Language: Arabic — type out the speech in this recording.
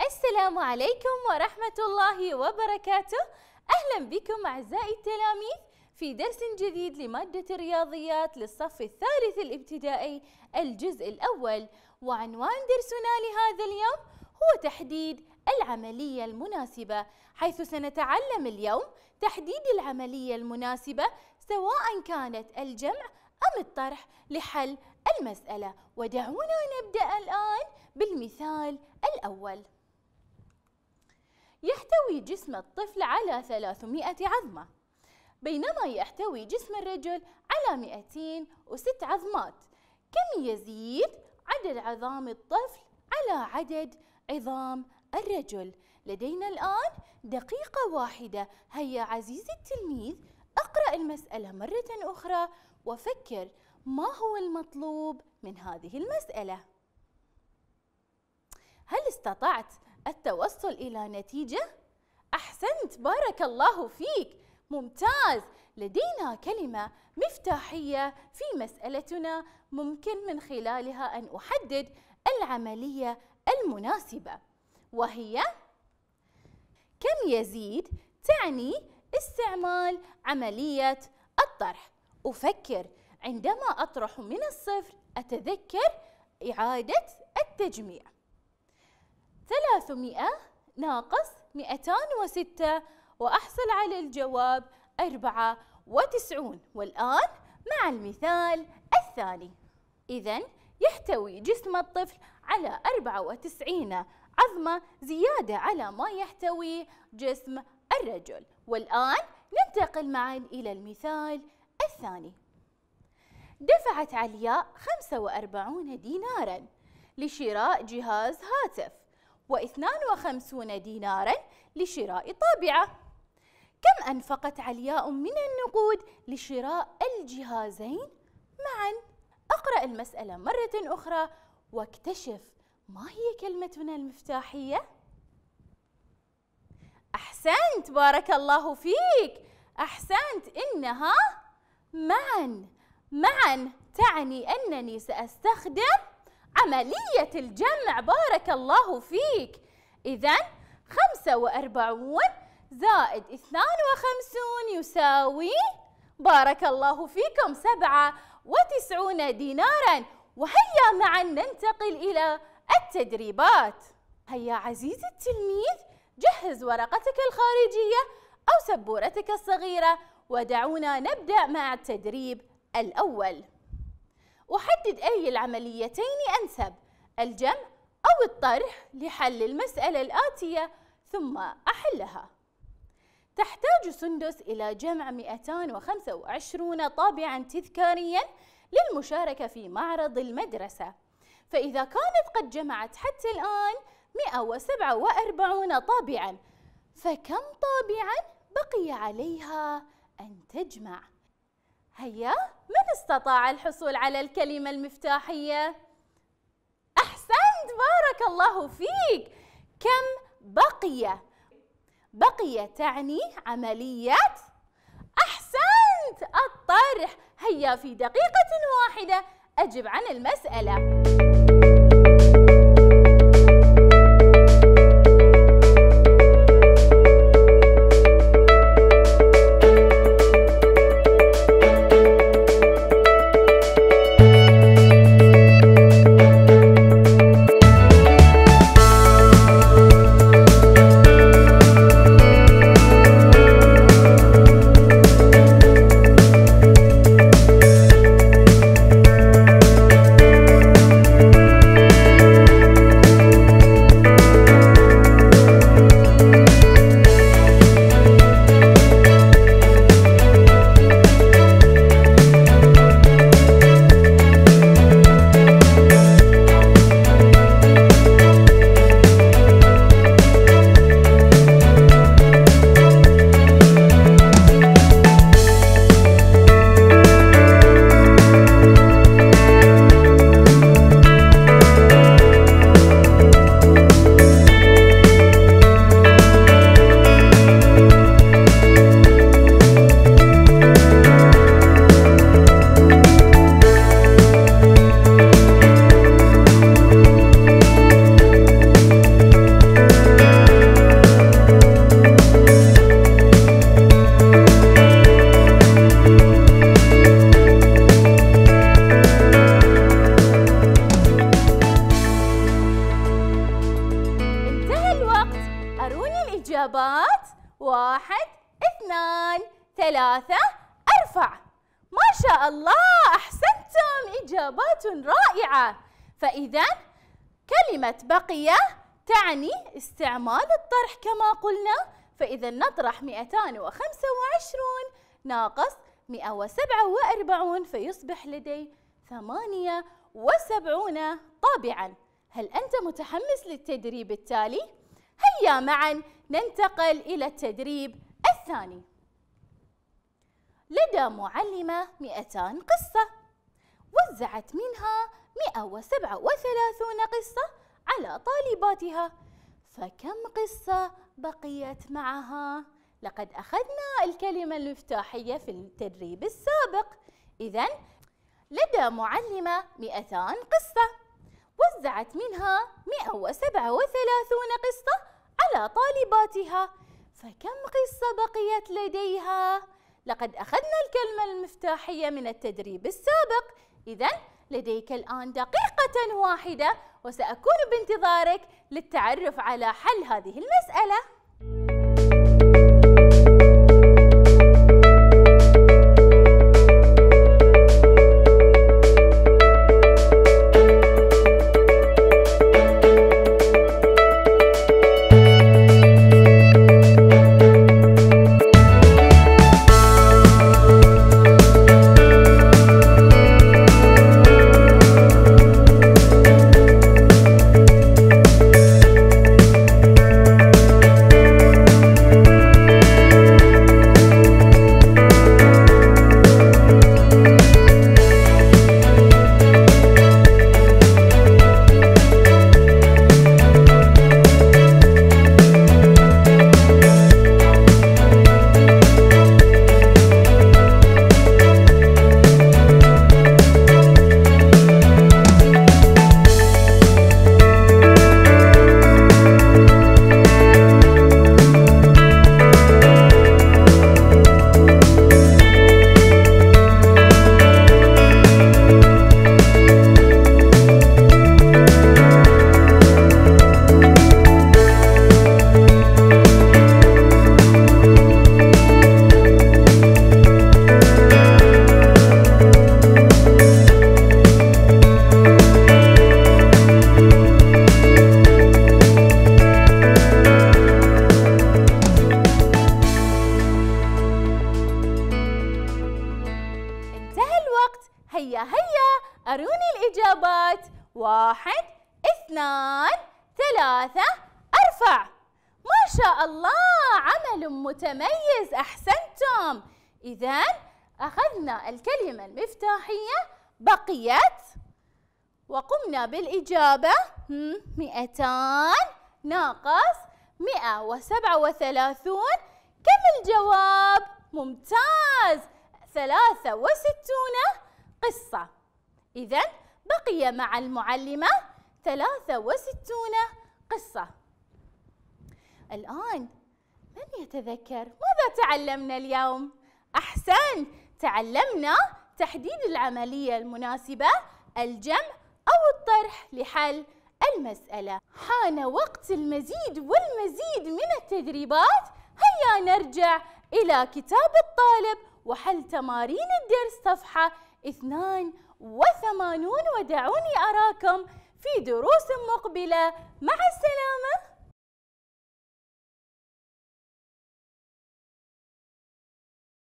السلام عليكم ورحمة الله وبركاته. أهلا بكم أعزائي التلاميذ في درس جديد لمادة الرياضيات للصف الثالث الابتدائي الجزء الأول. وعنوان درسنا لهذا اليوم هو تحديد العملية المناسبة، حيث سنتعلم اليوم تحديد العملية المناسبة سواء كانت الجمع أم الطرح لحل المسألة. ودعونا نبدأ الآن بالمثال الأول. يحتوي جسم الطفل على 300 عظمة، بينما يحتوي جسم الرجل على 206 عظمات. كم يزيد عدد عظام الطفل على عدد عظام الرجل؟ لدينا الآن دقيقة واحدة. هيا عزيزي التلميذ اقرأ المسألة مرة أخرى وفكر ما هو المطلوب من هذه المسألة. هل استطعت التوصل إلى نتيجة؟ أحسنت، بارك الله فيك، ممتاز. لدينا كلمة مفتاحية في مسألتنا ممكن من خلالها أن أحدد العملية المناسبة، وهي كم يزيد. تعني استعمال عملية الطرح. أفكر عندما أطرح من الصفر أتذكر إعادة التجميع. 300 ناقص 206 وأحصل على الجواب 94. والآن مع المثال الثاني. إذن يحتوي جسم الطفل على 94 عظمة زيادة على ما يحتوي جسم الرجل. والآن ننتقل معا إلى المثال الثاني. دفعت علياء 45 ديناراً لشراء جهاز هاتف، و52 ديناراً لشراء طابعة. كم أنفقت علياء من النقود لشراء الجهازين معاً؟ أقرأ المسألة مرة أخرى واكتشف ما هي كلمتنا المفتاحية. أحسنت، بارك الله فيك، أحسنت. إنها معاً تعني أنني سأستخدم عملية الجمع. بارك الله فيك. إذن 45 زائد 52 يساوي، بارك الله فيكم، 97 ديناراً. وهيا معا ننتقل إلى التدريبات. هيا عزيزي التلميذ جهز ورقتك الخارجية أو سبورتك الصغيرة، ودعونا نبدأ مع التدريب الأول. أحدد أي العمليتين أنسب، الجمع أو الطرح، لحل المسألة الآتية ثم أحلها. تحتاج سندس إلى جمع 225 طابعاً تذكارياً للمشاركة في معرض المدرسة، فإذا كانت قد جمعت حتى الآن 147 طابعاً، فكم طابعاً بقي عليها أن تجمع؟ هيا، من استطاع الحصول على الكلمة المفتاحية؟ أحسنت، بارك الله فيك. كم بقي؟ بقي تعني عملية، أحسنت، الطرح. هيا في دقيقة واحدة أجب عن المسألة. 1 2 3 أرفع. ما شاء الله، أحسنتم، إجابات رائعة. فإذا كلمة بقي تعني استعمال الطرح كما قلنا، فإذا نطرح 225 ناقص 147 فيصبح لدي 78 طابعاً. هل أنت متحمس للتدريب التالي؟ هيا معاً ننتقل إلى التدريب الثاني. لدى معلمة 200 قصة، وزعت منها 137 قصة على طالباتها، فكم قصة بقيت معها؟ لقد أخذنا الكلمة المفتاحية في التدريب السابق. إذن لدى معلمة 200 قصة، وزعت منها 137 قصة على طالباتها، فكم قصة بقيت لديها؟ لقد أخذنا الكلمة المفتاحية من التدريب السابق. إذن لديك الآن دقيقة واحدة، وسأكون بانتظارك للتعرف على حل هذه المسألة. هيا أروني الإجابات. 1 2 3 أرفع. ما شاء الله، عمل متميز، أحسنتم. إذن أخذنا الكلمة المفتاحية بقيت وقمنا بالإجابة 200 ناقص 137. كم الجواب؟ ممتاز، 63 قصة. إذن بقي مع المعلمة 63 قصة. الآن من يتذكر ماذا تعلمنا اليوم؟ أحسنت، تعلمنا تحديد العملية المناسبة، الجمع أو الطرح لحل المسألة. حان وقت المزيد والمزيد من التدريبات. هيا نرجع إلى كتاب الطالب وحل تمارين الدرس صفحة 82، ودعوني أراكم في دروس مقبلة. مع السلامة.